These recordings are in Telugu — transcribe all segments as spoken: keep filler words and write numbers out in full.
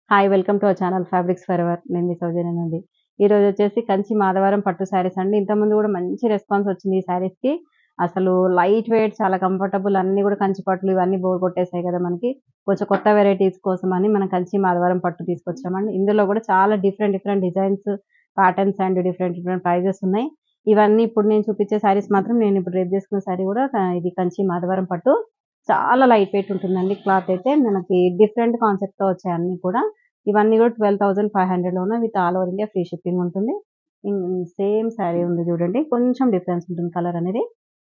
Hi welcome to our channel fabrics forever. నేను మీ సౌజన్యనండి. ఈరోజు వచ్చేసి కంచి మాధవరం పట్టు శారీస్ అండి. ఇంతకుముందు కూడా మంచి రెస్పాన్స్ వచ్చింది ఈ శారీస్‌కి. అసలు లైట్ వెయిట్ చాలా కంఫర్టబుల్ అన్నీ కూడా కంచి పట్టులు ఇవన్నీ బోర్ కొట్టేసాయి కదా మనకి. కొంచెం కొత్త వెరైటీస్ కోసమని మనం కంచి మాధవరం పట్టు తీసుకొచ్చామండి. ఇందులో కూడా చాలా different different designs, patterns and different different prices ఉన్నాయి. ఇవన్నీ ఇప్పుడు నేను చూపించే శారీస్ మాత్రం నేను ఇప్పుడు రేపు చేసుకున్న శారీ కూడా క ఇది కంచి మాధవరం పట్టు. చాలా లైట్ వెయిట్ ఉంటుందండి. క్లాత్ అయితే మనకి డిఫరెంట్ కాన్సెప్ట్‌తో వచ్చాయి అన్నీ కూడా. ఇవన్నీ కూడా పన్నెండు వేల ఐదు వందలు లోన with all over India free shipping ఉంటుంది. హ్మ్. సేమ్ శారీ ఉంది చూడండి. కొంచెం డిఫరెన్స్ ఉంటుంది కలర్ అనేది.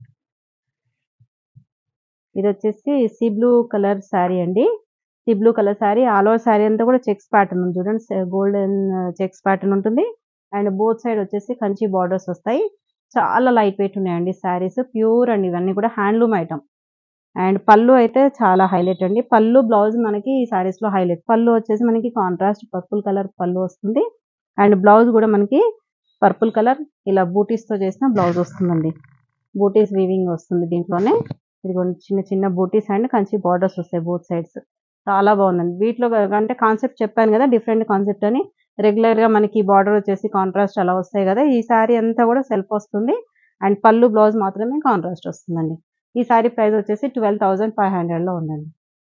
ఇదొచ్చేసి సీ బ్లూ కలర్ శారీ అండి. Sea blue colour sari all over sari అంతా కూడా చెక్స్ ప్యాటర్న్ ఉంది చూడండి. స గోల్డెన్ చెక్స్ ప్యాటర్న్ ఉంటుంది. అండ్ బోత్ సైడ్ వచ్చేసి కంచి బోర్డర్స్ వస్తాయి. చాలా లైట్ వెయిట్ ఉన్నాయండి శారీస్. ప్యూర్ అండి ఇవన్నీ కూడా హ్యాండ్లూమ్ ఐటెమ్. అండ్ పళ్ళు అయితే చాలా హైలైట్ అండి. పళ్ళు, బ్లౌజ్ మనకి ఈ శారీస్‌లో హైలైట్. పళ్ళు వచ్చేసి మనకి కాంట్రాస్ట్ పర్పుల్ కలర్ పళ్ళు వస్తుంది. అండ్ బ్లౌజ్ కూడా మనకి పర్పుల్ కలర్ ఇలా బూటీస్‌తో చేసిన బ్లౌజ్ వస్తుందండి. బూటీస్ వీవింగ్ వస్తుంది దీంట్లోనే. ఇదిగోండి చిన్న చిన్న బూటీస్ అండ్ కంచి బోర్డర్స్ వస్తాయి బోత్ సైడ్స్. చాలా బాగుందండి. వీటిలో గ అంటే కాన్సెప్ట్ చెప్పాను కదా! డిఫరెంట్ కాన్సెప్ట్ అని. రెగ్యులర్‌గా మనకి బార్డర్ వచ్చేసి కాంట్రాస్ట్ అలా వస్తాయి కదా! ఈ శారీ అంతా కూడా సెల్ఫ్ వస్తుంది. అండ్ పళ్ళు, బ్లౌజ్ మాత్రమే కాంట్రాస్ట్ వస్తుందండి. ఈ శారీ ప్రైస్ వచ్చేసి పన్నెండు వేల ఐదు వందలలో ఉందండి.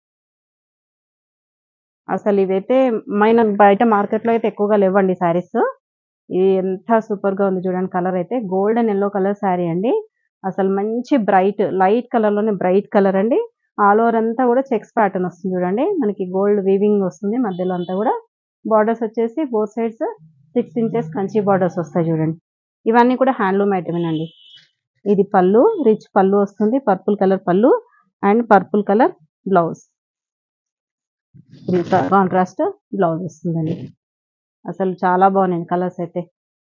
అసలు ఇవైతే మన బయట మార్కెట్‌లో అయితే ఎక్కువగా లేవండి శారీస్. ఇది ఎంత సూపర్‌గా ఉంది చూడండి కలర్ అయితే. గోల్డెన్ యెల్లో కలర్ శారీ అండి. అసలు మంచి బ్రైట్ లైట్ కలర్‌లోనే బ్రైట్ కలర్ అండి. ఆల్ ఓవర్ అంతా కూడా చెక్స్ ప్యాటర్న్ వస్తుంది చూడండి. మనకి గోల్డ్ వీవింగ్ వస్తుంది మధ్యలో అంతా కూడా. బోర్డర్స్ వచ్చేసి బోత్ సైడ్స్ ఆరు ఇంచెస్ కంచి బోర్డర్స్ వస్తాయి చూడండి. ఇవన్నీ కూడా హ్యాండ్లూమ్ ఐటమేనండి. ఇది పళ్ళు, రిచ్ పళ్ళు వస్తుంది. పర్పుల్ కలర్ పళ్ళు అండ్ పర్పుల్ కలర్ బ్లౌజ్. ఇది క కాంట్రాస్ట్ బ్లౌజ్ వస్తుందండి. అసలు చాలా బాగున్నాయి కలర్స్ అయితే.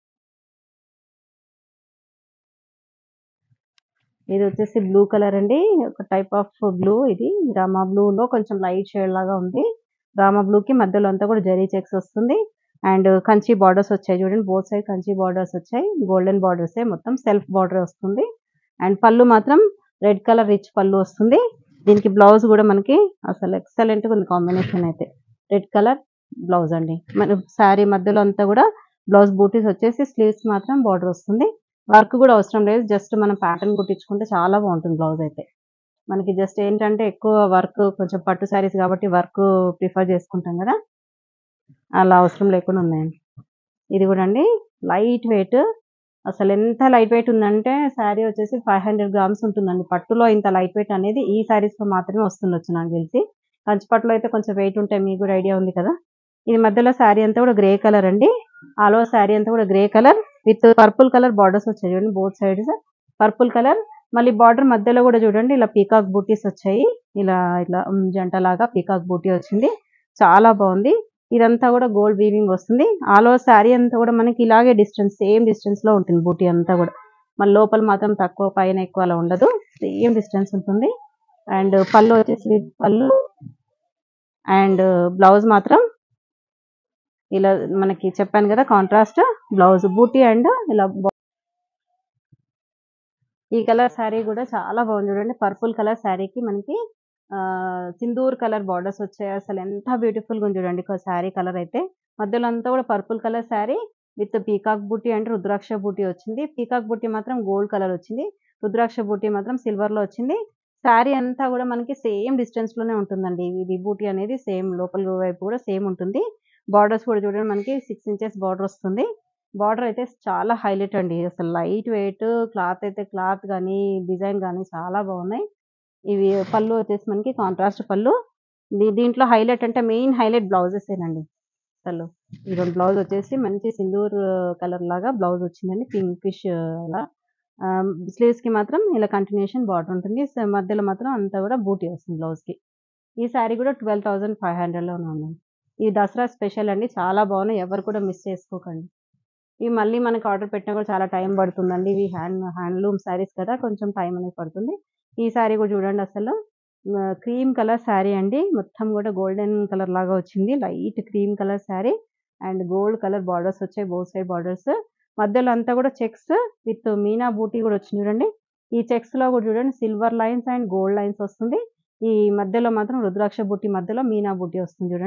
ఇది వచ్చేసి బ్లూ కలర్ అండి. ఒక టైప్ ఆఫ్ బ్లూ ఇది. రామా బ్లూలో కొంచెం లైట్ షేడ్ లాగా ఉంది. రామా బ్లూకి మధ్యలో అంతా కూడా జరీ చెక్స్ వస్తుంది. అండ్ కంచి బార్డర్స్ వచ్చాయి చూడండి. బోత్ సైడ్ కంచి బార్డర్స్ వచ్చాయి. గోల్డెన్ బార్డర్సే మొత్తం సెల్ఫ్ బార్డర్ వస్తుంది. అండ్ పళ్ళు మాత్రం రెడ్ కలర్ రిచ్ పళ్ళు వస్తుంది. దీనికి బ్లౌజ్ కూడా మనకి అసలు ఎక్సలెంట్‌గా ఉంది కాంబినేషన్ అయితే. రెడ్ కలర్ బ్లౌజ్ అండి. మన శారీ మధ్యలో అంతా కూడా బ్లౌజ్ బూటీస్ వచ్చేసి స్లీవ్స్ మాత్రం బార్డర్ వస్తుంది. వర్క్ కూడా అవసరం లేదు. జస్ట్ మనం ప్యాటర్న్ కుట్టించుకుంటే చాలా బాగుంటుంది బ్లౌజ్ అయితే. మనకి జస్ట్ ఏంటంటే ఎక్కువ వర్క్ కొంచెం పట్టు శారీస్ కాబట్టి వర్క్ ప్రిఫర్ చేసుకుంటాం కదా! అలా అవసరం లేకుండా ఉన్నాయండి. ఇది కూడా అండి లైట్ వెయిట్. అసలు ఎంత లైట్ వెయిట్ ఉందంటే శారీ వచ్చేసి ఐదు వందల గ్రామ్స్ ఉంటుందండి. పట్టులో ఇంత లైట్ వెయిట్ అనేది ఈ శారీస్‌లో మాత్రమే వస్తుండొచ్చు నాకు తెలిసి. కంచి పట్టులో అయితే కొంచెం వెయిట్ ఉంటాయి. మీకు కూడా ఐడియా ఉంది కదా! ఇది మధ్యలో శారీ అంతా కూడా గ్రే కలర్ అండి. ఆల్ ఓవర్ శారీ అంతా కూడా grey colour with purple colour borders వచ్చాయి చూడండి బోత్ సైడ్స్. పర్పుల్ కలర్ మళ్ళీ బార్డర్ మధ్యలో కూడా చూడండి ఇలా పీకాక్ బూటీస్ వచ్చాయి. ఇలా ఇట్లా హ్మ్, జంటలాగా పీకాక్ బూటీ వచ్చింది. చాలా బాగుంది. ఇదంతా కూడా గోల్డ్ వీవింగ్ వస్తుంది. ఆల్ ఓవర్ శారీ అంతా కూడా మనకి ఇలాగే డిస్టెన్స్ సేమ్ డిస్టెన్స్‌లో ఉంటుంది బూటీ అంతా కూడా. మళ్ళీ లోపల మాత్రం తక్కువ పైన ఎక్కువ అలా ఉండదు. సేమ్ డిస్టెన్స్ ఉంటుంది. అండ్ పళ్ళు వచ్చేసి పళ్ళు అండ్ బ్లౌజ్ మాత్రం ఇలా మనకి చెప్పాను కదా! కాంట్రాస్ట్ బ్లౌజ్ బూటీ అండ్ ఇలా బా ఈ కలర్ శారీ కూడా చాలా బాగుంది చూడండి. పర్పుల్ కలర్ శారీకి మనకి ఆహ్, సింధూర్ కలర్ బార్డర్స్ వచ్చాయి. అసలు ఎంత బ్యూటిఫుల్‌గా ఉంది చూడండి క శారీ కలర్ అయితే. మధ్యలో అంతా కూడా purple colour sari with peacock buti and rudraksha buti వచ్చింది. పీకాక్ బూటీ మాత్రం గోల్డ్ కలర్ వచ్చింది. రుద్రాక్ష బూటీ మాత్రం సిల్వర్‌లో వచ్చింది. శారీ అంతా కూడా మనకి సేమ్ డిస్టెన్స్‌లోనే ఉంటుందండి. ఇది బూటీ అనేది సేమ్ లోపల వైపు కూడా సేమ్ ఉంటుంది. బార్డర్స్ కూడా చూడండి మనకి ఆరు ఇంచెస్ బార్డర్ వస్తుంది. బార్డర్ అయితే చాలా హైలైట్ అండి. అసలు లైట్ వెయిట్ క్లాత్ అయితే క్లాత్ గాని, డిజైన్ గాని చాలా బాగున్నాయి. ఇవి పళ్ళు వచ్చేసి మనకి కాంట్రాస్ట్ పళ్ళు. దీ దీంట్లో హైలైట్ అంటే మెయిన్ హైలైట్ బ్లౌజెసేనండి అసలు. ఇదిగోండి బ్లౌజ్ వచ్చేసి మంచి సింధూర్ కలర్ లాగా బ్లౌజ్ వచ్చిందండి. పింకిష్ అలా. ఆహ్, స్లీవ్స్‌కి మాత్రం ఇలా కంటిన్యూయేషన్ బార్డర్ ఉంటుంది. స మధ్యలో మాత్రం అంతా కూడా బూటీ వస్తుంది బ్లౌజ్‌కి. ఈ శారీ కూడా పన్నెండు వేల ఐదు వందలలోనే ఉందండి. ఇది దసరా స్పెషల్ అండి. చాలా బాగున్నాయి. ఎవరు కూడా మిస్ చేసుకోకండి. ఇవి మళ్ళీ మనకి ఆర్డర్ పెట్టినా కూడా చాలా టైం పడుతుందండి. ఇవి హ్యాండ్ హ్యాండ్లూమ్ శారీస్ కదా! కొంచెం టైం అనేది పడుతుంది. ఈ శారీ కూడా చూడండి అసలు ఆహ్, క్రీమ్ కలర్ శారీ అండి. మొత్తం కూడా గోల్డెన్ కలర్ లాగా వచ్చింది. Light cream colour sari and gold colour borders వచ్చాయి బోత్ సైడ్ బార్డర్స్. మధ్యలో అంతా కూడా చెక్స్ విత్ మీనా బూటీ కూడా వచ్చింది చూడండి. ఈ చెక్స్‌లో కూడా చూడండి silver lines and gold lines వస్తుంది. ఈ మధ్యలో మాత్రం రుద్రాక్ష బూటీ మధ్యలో మీనా బూటీ వస్తుంది చూడండి.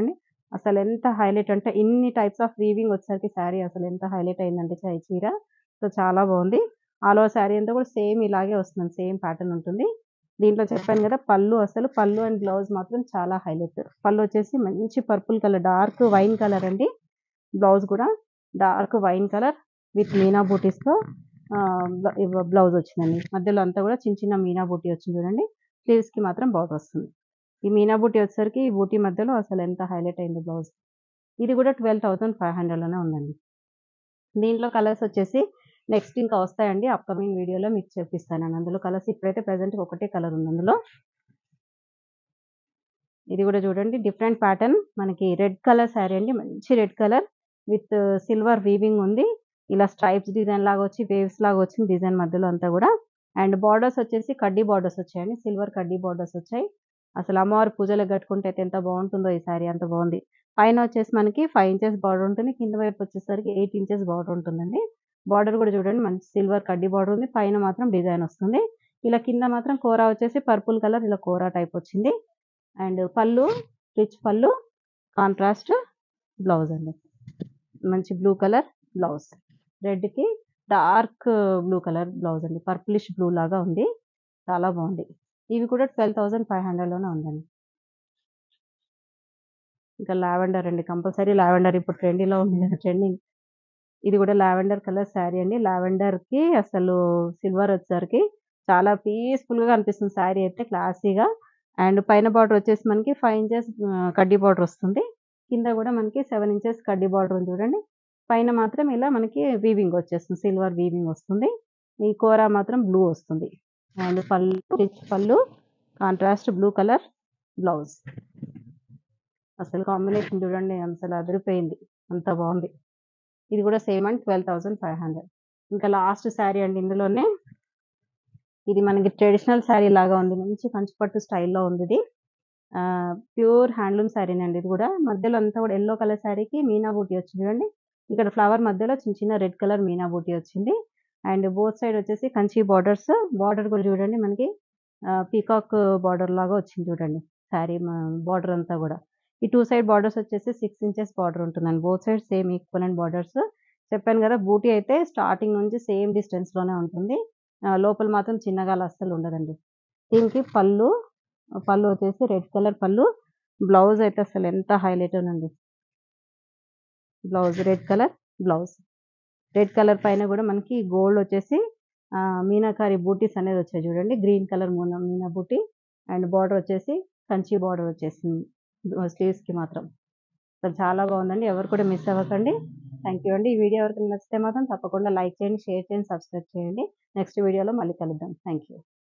అసలు ఎంత హైలైట్ అంటే ఇన్ని టైప్స్ ఆఫ్ వీవింగ్ వచ్చేసరికి శారీ అసలు ఎంత హైలైట్ అయిందంటే చై చీర. సో, చాలా బాగుంది. ఆల్ ఓవర్ శారీ అంతా కూడా సేమ్ ఇలాగే వస్తుంది. సేమ్ ప్యాటర్న్ ఉంటుంది. దీంట్లో చెప్పాను కదా పళ్ళు అసలు పళ్ళు అండ్ బ్లౌజ్ మాత్రం చాలా హైలైట్. పళ్ళు వచ్చేసి మంచి purple colour dark wine colour అండి. బ్లౌజ్ కూడా dark wine colour with meena బూటీస్‌తో ఆహ్, బ్ల ఇవ బ్లౌజ్ వచ్చిందండి. మధ్యలో అంతా కూడా చిన్న చిన్న మీనా బూటీ వచ్చింది చూడండి. స్లీవ్స్‌కి మాత్రం బార్డర్ వస్తుంది. ఈ మీనా బూటీ వచ్చేసరికి ఈ బూటీ మధ్యలో అసలు ఎంత హైలైట్ అయిందో బ్లౌజ్. ఇది కూడా పన్నెండు వేల ఐదు వందలు లోనే ఉందండి. దీంట్లో కలర్స్ వచ్చేసి నెక్స్ట్ ఇంకా వస్తాయండి. అప్‌కమింగ్ వీడియోలో మీకు చూపిస్తాను. అందులో కలర్స్ ఇప్పుడైతే ప్రెజెంట్ ఒకటే కలర్ ఉంది అందులో. ఇది కూడా చూడండి డిఫరెంట్ ప్యాటర్న్ మనకి రెడ్ కలర్ శారీ అండి. మంచి red colour with silver weaving ఉంది. ఇలా స్ట్రైప్స్ డిజైన్ లాగా వచ్చి వేవ్స్ లాగా వచ్చింది డిజైన్ మధ్యలో అంతా కూడా. అండ్ బార్డర్స్ వచ్చేసి కడ్డీ బార్డర్స్ వచ్చాయండి. సిల్వర్ కడ్డీ బార్డర్స్ వచ్చాయి. అసలు అమ్మవారి పూజలకు కట్టుకుంటే అయితే ఎంత బాగుంటుందో ఈ శారీ అంత బాగుంది. పైన వచ్చేసి మనకి ఐదు ఇంచెస్ బార్డర్ ఉంటుంది. కింద వైపు వచ్చేసరికి ఎనిమిది ఇంచెస్ బార్డర్ ఉంటుందండి. బార్డర్ కూడా చూడండి మంచి సిల్వర్ కడ్డీ బార్డర్ ఉంది. పైన మాత్రం డిజైన్ వస్తుంది. ఇలా కింద మాత్రం కోరా వచ్చేసి పర్పుల్ కలర్ ఇలా కోరా టైప్ వచ్చింది. అండ్ పళ్ళు రిచ్ పళ్ళు కాంట్రాస్ట్ బ్లౌజ్ అండి. మంచి బ్లూ కలర్ బ్లౌజ్. రెడ్‌కి డార్క్ బ్లూ కలర్ బ్లౌజ్ అండి. పర్పులిష్ బ్లూ లాగా ఉంది. చాలా బాగుంది. ఇవి కూడా పన్నెండు వేల ఐదు వందలు లోనే ఉందండి. ఇంకా లావెండర్ అండి. కంపల్సరీ లావెండర్ ఇప్పుడు ట్రెండీలో ఉంది కదా! ట్రెండింగ్. ఇది కూడా లావెండర్ కలర్ శారీ అండి. లావెండర్‌కి అసలు సిల్వర్ వచ్చేసరికి చాలా పీస్‌ఫుల్‌గా అనిపిస్తుంది శారీ అయితే క్లాసీగా. అండ్ పైన బార్డర్ వచ్చేసి మనకి ఐదు ఇంచెస్ ఆహ్, కడ్డీ బార్డర్ వస్తుంది. కింద కూడా మనకి ఏడు ఇంచెస్ కడ్డీ బార్డర్ ఉంది చూడండి. పైన మాత్రం ఇలా మనకి వీవింగ్ వచ్చేస్తుంది. సిల్వర్ వీవింగ్ వస్తుంది. ఈ కోరా మాత్రం బ్లూ వస్తుంది. అండ్ పళ్ళు రిచ్ పళ్ళు కాంట్రాస్ట్ బ్లూ కలర్ బ్లౌజ్. అసలు కాంబినేషన్ చూడండి అసలు అదిరిపోయింది. అంత బాగుంది. ఇది కూడా సేమ్ అండి పన్నెండు వేల ఐదు వందలు. ఇంకా లాస్ట్ శారీ అండి ఇందులోనే. ఇది మనకి ట్రెడిషనల్ శారీ లాగా ఉంది. మంచి కంచిపట్టు స్టైల్‌లో ఉంది ఇది. ఆహ్, ప్యూర్ హ్యాండ్లూమ్ శారీనండి ఇది కూడా. మధ్యలో అంతా కూడా యెల్లో కలర్ శారీకి మీనా బూటీ వచ్చింది చూడండి. ఇక్కడ ఫ్లవర్ మధ్యలో చిన్న చిన్న రెడ్ కలర్ మీనా బూటీ వచ్చింది. అండ్ బోత్ సైడ్ వచ్చేసి కంచి బార్డర్స్. బార్డర్ కూడా చూడండి మనకి ఆహ్, పీకాక్ బార్డర్ లాగా వచ్చింది చూడండి. శారీ మ బార్డర్ అంతా కూడా. ఈ రెండు సైడ్ బార్డర్స్ వచ్చేసి ఆరు ఇంచెస్ బార్డర్ ఉంటుందండి. Both side same equivalent borders. చెప్పాను కదా! బూటీ అయితే స్టార్టింగ్ నుంచి సేమ్ డిస్టెన్స్‌లోనే ఉంటుంది. ఆహ్, లోపల మాత్రం చిన్నగా అలా అస్సలు ఉండదండి. దీనికి పళ్ళు, పళ్ళు వచ్చేసి రెడ్ కలర్ పళ్ళు. బ్లౌజ్ అయితే అసలు ఎంత హైలైటోనండి. Blouse red colour blouse. Red colour పైన కూడా మనకి గోల్డ్ వచ్చేసి ఆహ్, మీనాకారి బూటీస్ అనేది వచ్చాయి చూడండి. గ్రీన్ కలర్ మూన మీనా బూటీ అండ్ బార్డర్ వచ్చేసి కంచి బార్డర్ వచ్చేసింది. స్లీవ్స్‌కి మాత్రం. అసలు చాలా బాగుందండి. ఎవరు కూడా మిస్ అవ్వకండి. థాంక్ యూ అండి. ఈ వీడియో ఎవరికైనా నచ్చితే మాత్రం తప్పకుండా లైక్ చేయండి, షేర్ చేయండి, సబ్స్క్రైబ్ చేయండి. నెక్స్ట్ వీడియోలో మళ్ళీ కలుద్దాం. Thank you.